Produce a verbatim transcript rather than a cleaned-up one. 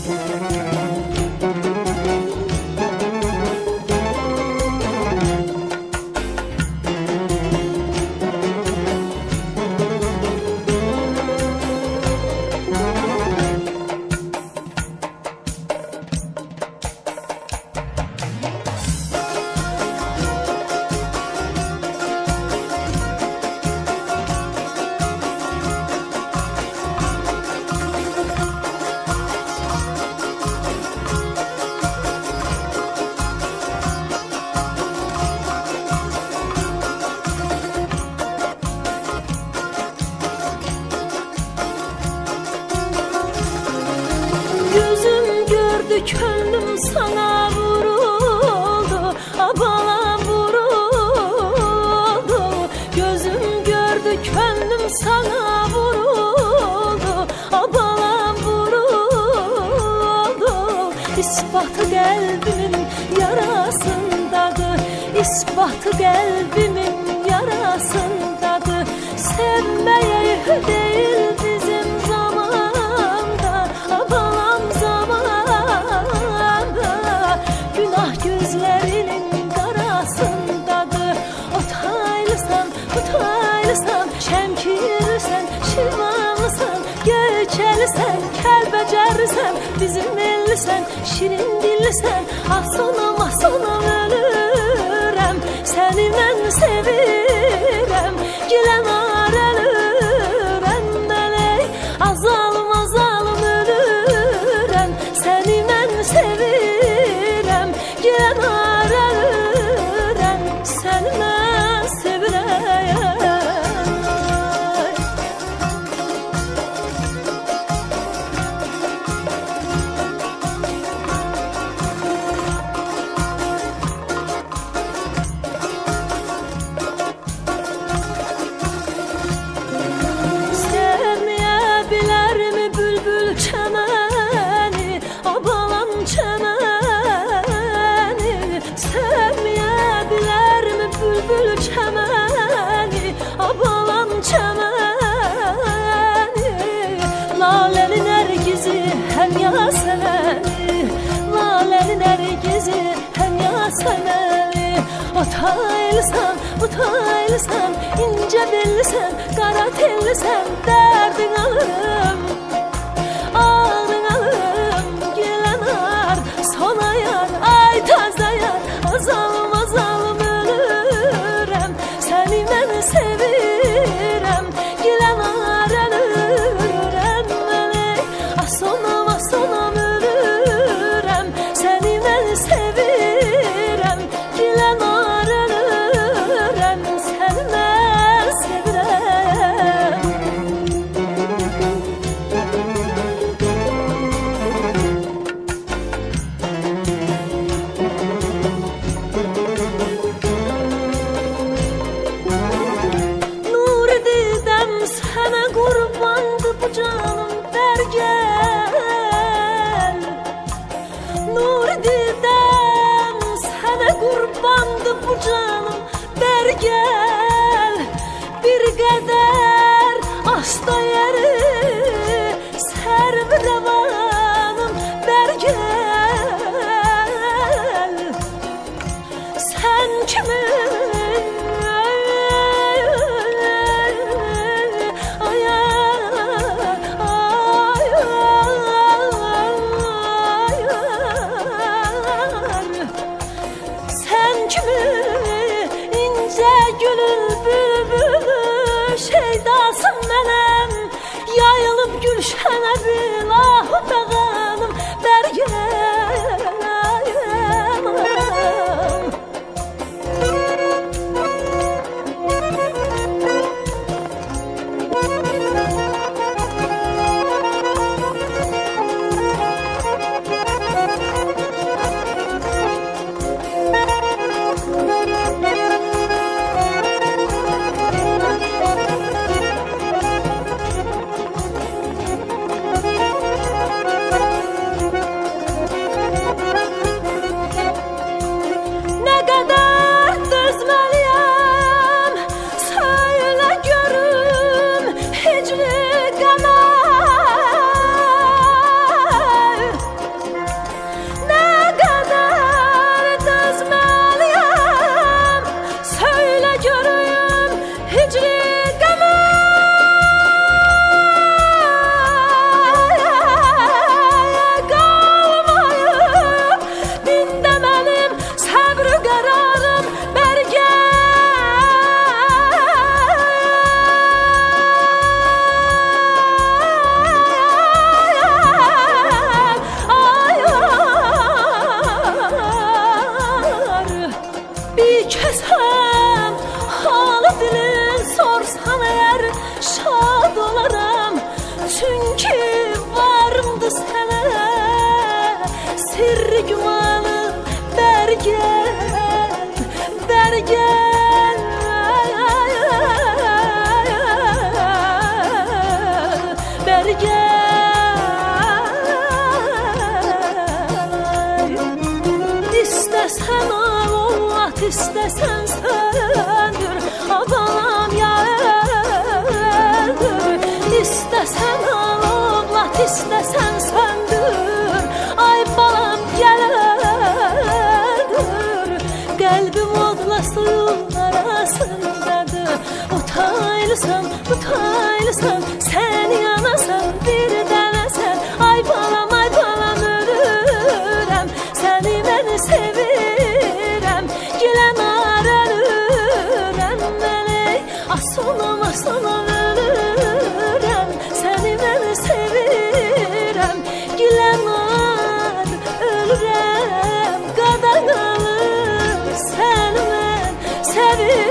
Gözüm gördü, könlüm sana vuruldu, abala vuruldu. Gözüm gördü, könlüm sana vuruldu, abala vuruldu. İspatı kalbimin yarasındadır, ispatı kalbimin yarasındadır. Sevmeye değil bizim zamanda, abalam zamanda. Günah gözlerinin karasındadır. Otaylısan, otaylısan, şemkirlisən, şirvanlısan, göçelisən, kəlbəcərlisən, bizim ellisən, şirin dillisən. Ah sonam, ah sonam ölürəm, səni mən sevirəm. Gilən ar ölürəm mələk, azalım azalım ölürəm, səni mən sevirəm. Gilən ar ölürəm, səni mən sevirəm. Otaylısan, otaylısan, ince bellisən, qara tellisən, dərdin alırım, ağrın alırım. Gələn ar, sona yar, ay tazda yar, azalım azalım ölürəm, səni mən sevirəm. Gələn ar ölürəm mələk, ah sonam, ah sonam ölürəm, səni mən sevirəm. Gələn ar gel, bir qədər asta yeri sərv rəvanım, bər gəl. Sən kimin ay, ay, ay, sən kimin gülül bülbülü şeydasın mənim, yayılıb gülşənə bilahu dağanım, bər gələm. sirri gümanım Bergen, bergen Bergen İstesen ağlat, istesen söndür Abanam yardır İstesen ağlat, istesen söndür Ay balam gələdir Qəlbim odla suyun arasındadır Utaylısan, utaylısan Sen yanasan, bir dənəsən Ay balam, ay balam ölürəm Səni mən sevirəm Gilənar ölürəm Mələk, asolam, asolam ölürəm Səni mən sevirəm Gilənar ölürəm Qadan alır səni mən sevirəm